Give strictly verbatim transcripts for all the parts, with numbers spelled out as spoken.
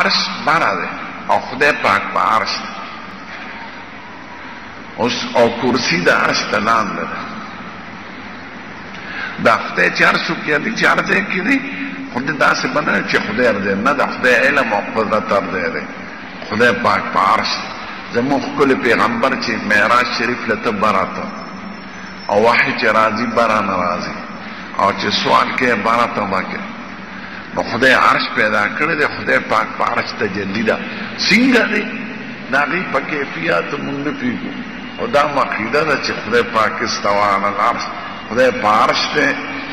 عرش بره ده او خدای پاک په عرش ده او کرسی د عرش ته لاندې ده دا خدای چې هر څوک یادي چې هر ځای کې دی خدای داسې بنه چې خدای دی نه د خدای علم او قدرت تر دی خدای پاک په عرش زموږ ښکلی پیغمبر چې معراج شریف له ته براته او وحی چې راځي بره نه راځي او چې سوال کې براته وکړي نو خدای عرش پیدا کړی دی خدای پاک په عرش تجلی ده څنګه دی د هغې په کیفیت مونږ نه پوهېږو او دا عقیده ده چې خدای پاک استوا علی العرش خدای په عرش دی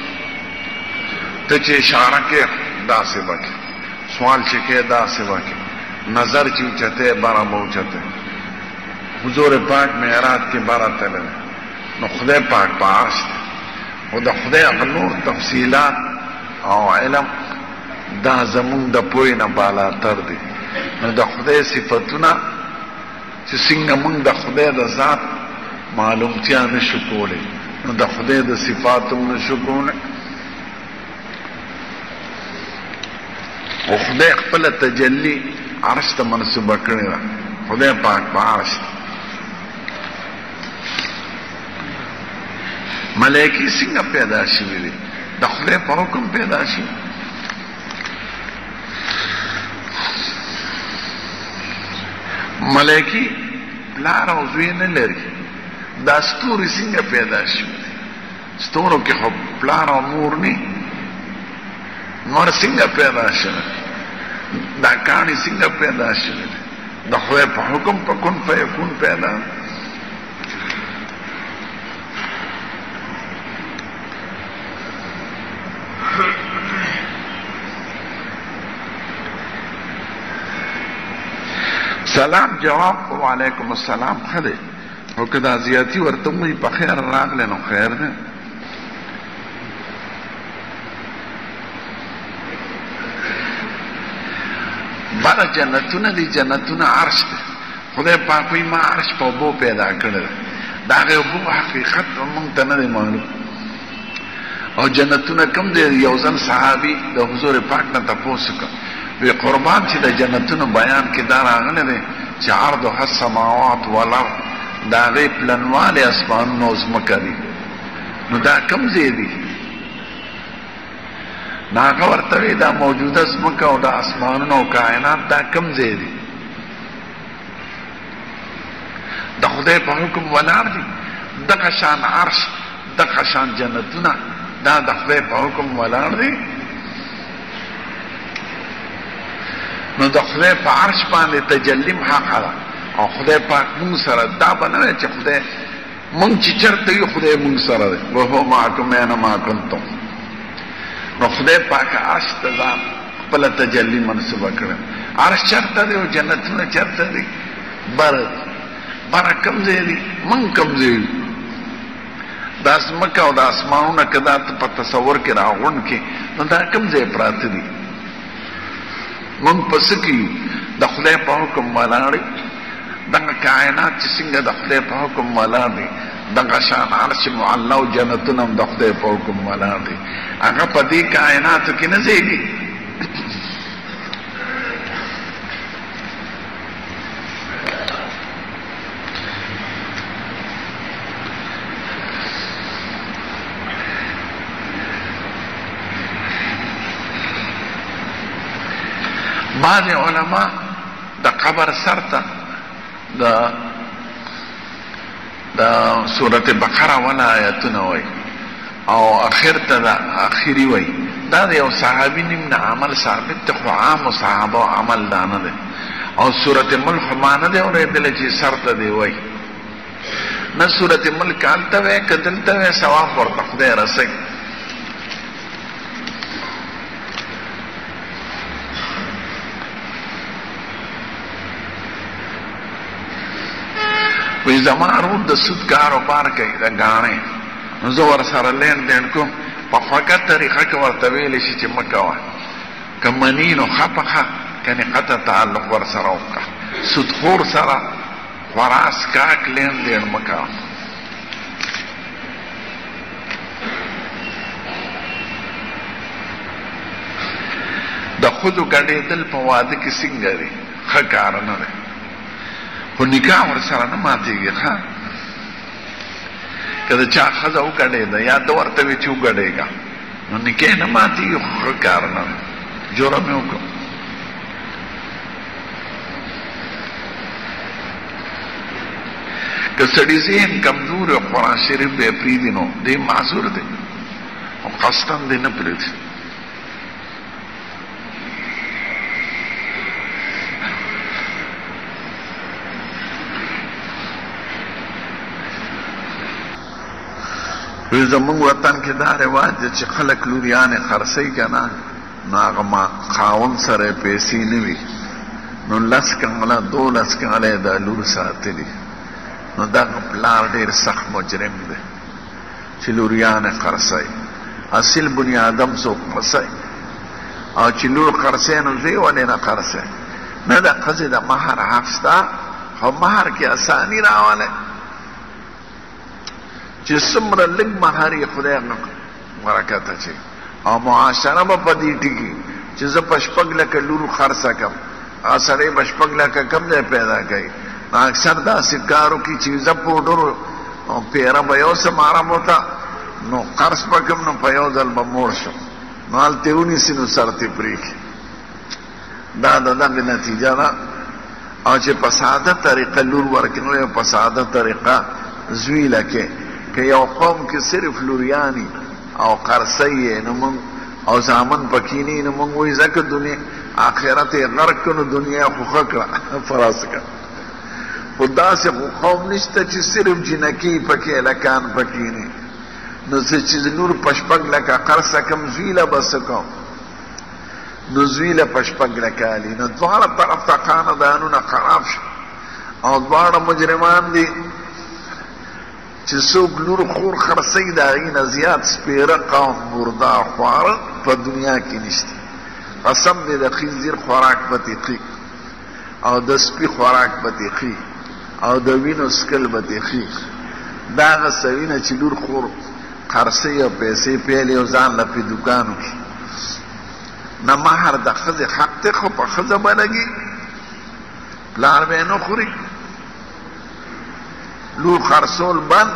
ته چې اشاره کې داسې وکړي سوال چې کې داسې وکړي نظر چې اوچته بره به اوچته حضور پاک معراج کې بره تللی نو خدای پاک په عرش دی او د خدای هغه نور تفصیلات او علم دا زمونږ د پوهې نه بالاتر دی نو د خدای صفتونه چې څنګه مونږ د خدای د ذات معلومتیا نشو کولی نو د خدای د صفاتو نشو کولی او خدای خپل تجلی عرش ته منسوبه کړې ده خدای پاک په عرش ملائکې څنګه پیدا شوي دي د خدای په حکم پیدا شي ملائکی پلار او زوی نه لري دا ستوري څنګه پیدا شوي ستورو کې خو پلار او مور نه نور څنګه پیدا شوي دا کاڼي څنګه پیدا شوي د خدای په حکم په کن فیکون پیدا سلام جواب وعلیکم السلام خده او که دا زیاتی ورتموی پا خیر راغلی نو خیر ده بارا جنتونه دی جنتونه عرش ده خدای پاکوی ما عرش پا بو پیدا کرده دا غی بو حقیقت منگتا نده معلوم او جنتونه کم دی یوزن صحابی دا حضور پاک نا تپوسو کم وی قربان چې د جنتونو بیان کې دا راغلی دی چې عرضها السماوات والارض د هغې پلنوالی اسمانونه او ځمکه دي نو دا کوم ځای دي نو هغه ورته وی دا موجوده ځمکه او د اسمانونه او کائنات دا کوم ځای دي د خدای په حکم ولاړ دي دغه شان عرش دغه شان جنتونه دا د خدای په حکم ولاړ دي نو د خدای په عرش باندې تجلیم حق ده او خدای پاک مونږ سره دا به نه وی چې خدای مونږ چې چېرته یو خدای مونږ سره دی وهو معکم اینما کنتم نو خدای پاک عرش ته ځان خپله تجلي منصوبه کړی عرش چېرته دی او جنتونه چېرته دی بره دی بره کوم ځای دی مونږ کوم ځای یو دا ځمکه او د اسمانونه که دا ته په تصور کې راغونډ کړي نو دا کوم ځای پراته دي مونږ په څه کې د خدای په حکم ولاړ دي دغه کائنات چې څنګه د خدای په حکم ولاړ دي دغه شان عرش معلی او جنتونه هم د خدای په حکم ولاړ دي هغه په دې کائناتو کې نه ځایږي بعض علماء د قبر سر ته د د سورت بقره والا آیتونه وای او اخر ته د اخري وای دا د یو صحابي نیم نه عمل ثابت ته خو عام صحابه عمل دا نه دی او سورت ملک ما نه دی اورېدلی چې سر ته دی وای نه سورت ملک هلته وی که دلته وی ثواب ورته خدای رسوي وی زما رود د سود کاروبار کوي د ګاڼې نو زه ورسره لین دین کوم په خوږه طریقه کې ورته ویلی شي چې مه کوه که مني نو ښه په ښه کنې قطع تعلق ورسره وکړه سودخور سره خراس کاک لین دین مه کوه د خودو ګډېدل په واده کې څنګه دي ښه کار نه دی خو نکاح ورسره نه ماتېږي ښه که د چا ښځه وګډېده یا ده ورته وي چې وګډېږه نو نکاح نه ماتېږي خو ښه کار نه دی جرم یې وکړو که سړي ذهن کمزور او قرآن شریف به یې پرېږدي نو دی معذور دی او قصدن دی نه پرېږدي وی زمونږ وطن کې دا رواج دی چې خلک لوریانې خرڅوي که نه نو هغه ما خاوند سره یې پیسې نه وي نو لس کنګله دولس کنګله یې دا لور ساتلي نو دغه پلار ډېر سخت مجرم دی چې لوریانې خرڅوي اصل بني آدم څوک خرڅوي او چې لور خرڅوي نو زوی ولې نه خرڅوي نه د ښځې د مهر حق شته خو مهر کې اساني راولی چې څومره لږ مهر یې خدای برکت اچوي او معاشره به په دې ټکي چې زه په شپږ لکه لور خرڅه کړم هغه سړی به شپږ لکه کم ځای پیدا کوي نو اکثر داسې کار وکړي چې زه پوډر پیره به یو څه مارم ورته نو قرض به کړم نو په یو ځل به موړ شم نو هلته یې ونیسي نو سر ته یې پرېږي دا د دغې نتیجه ده او چې په ساده طریقه لور ورکړي نو په ساده طریقه زوی لکې که یو قوم کې صرف لوریانی او قرصی نو مونږ او زامن پکې نه نو مونږ وایي ځکه دنیا آخرت یې غرق کړه نو دنیا خو ښه کړه فراس کړه خو داسې خو قوم نشته چې صرف جنکي پکې لکان پکې نه نو زه چې لور په شپږ لکه قرصه کړم زوی له به څه کوم نو زوی له په شپږ لکه علي نو دواړه طرف ته خاندانونه خراب شو او دواړه مجرمان دي چې څوک لور خور خرڅوي د هغې نه زیات سپېره قوم مردار خواره په دنیا کې نشته قسم دی د خنزیر خوراک به تیخي او د سپي خوراک به تیخي او د وینو سکل به تیخي دا هغه څه وینه چې لور خور خرڅوي او پیسې پیلي او ځان له په دوکانو کې نه مهر د ښځې حق دی خو په ښځه به لګي پلار به یې نه خوري لور خرڅول بند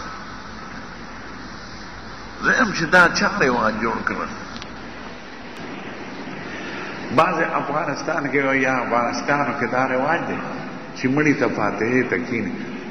زم چې دا چا رواج جوړ کړل بعضې افغانستان کې یا افغانستانو کې دا رواج دی چې مړي ته فاتحې ته کښېني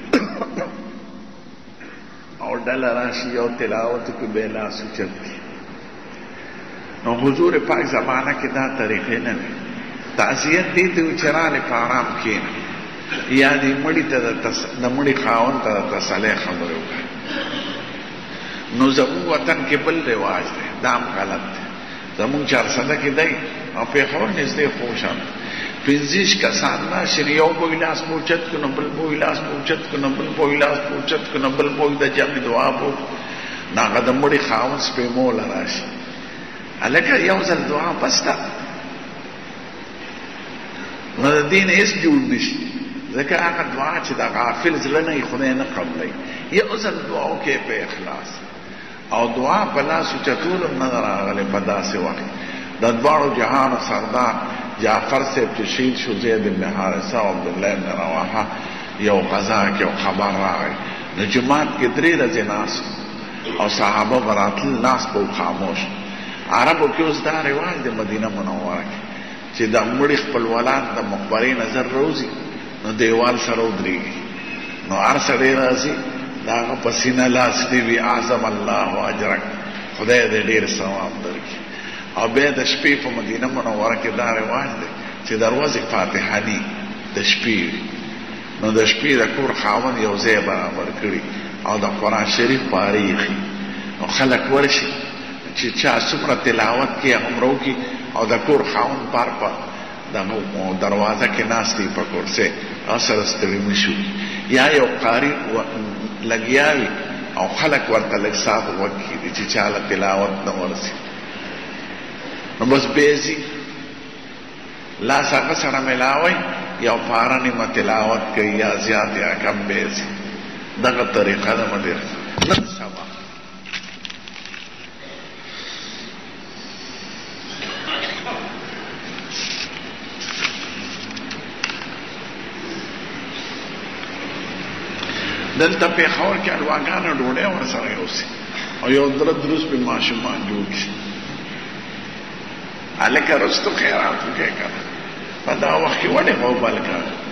او ډله راشي او تلاوت وکړي بې لاس اوچت کړي نو حضور پاک زمانه کې دا طریقې نه وي تعزیت دې ته وي چې رالې په ارام کښېنه یا دې مړي ته د مړي خاوند ته د تسلۍ خبرې وکړه نو زمونږ وطن کې بل رواج دی دا هم غلط دی زمونږ چارسده کې دی او پېښور نږدې خوشحال پنځه کسان راشي یو به وي لاس به اوچت کړو نو بل به وي لاس به اوچت کړو نو بل به وي لاس به اوچت کړو نو بل به وي د جمع دعا به نو هغه د مړي خاوند سپېموله راشي هلکه یو ځل دعا بس ده نو د دې نه هېڅ جوړ نه شي ځکه هغه دعا چې د غافل زړه نه یې خدای نه قبلوي یو ځل دعا وکړې په اخلاص او دعا په لاس اوچتول هم نه ده راغلی په داسې وخت د دواړو جهانو سردار جعفر صاحب چې شهید شو زید بن حارثه او عبدالله بن رواحه یو غذا کې یو خبر راغی نو جومات کې درې ورځې ناست او صحابه به راتلل ناست به خاموش عربو کې اوس دا رواج د مدینه منوره کې چې د مړي خپل ولاد د مقبرې نظر روزي نو دیوال سره ودرېږي نو هر سړی راځي د هغه په سینه لاس دې وي اعظم الله اجرک خدای دې ډېر ثواب درکړي او بیا د شپې په مدینه منوره کې دا رواج دی چې دروازې فاتحاني د شپې وي نو د شپې د کور خاوند یو ځای برابر کړي او د قرآن شریف پارې ایښي نو خلک ورشي چې چا څومره تلاوت کې عمره وکړي او د کور خاوند پار په دروازه کې ناست دی په کرسۍ او سره ستړي مشو یا یو قاري لګیا وي او خلک ورته لږ ساعت غوږ کېږدي چې چاله تلاوت نه ورسي نو بس بیځي لاس هغه سره میلاوئ یو پاره نیمه تلاوت کوي یا زیات یا کم بیځي دغه طریقه ده مدرسه نن سبا دلته پیښور کې الواګانو ډوډۍ ورسره یوسي او یو در دروس په ماشومان جوړ شي الکه رستو خیرات وکړه په دا وخت کې وړه په بلکه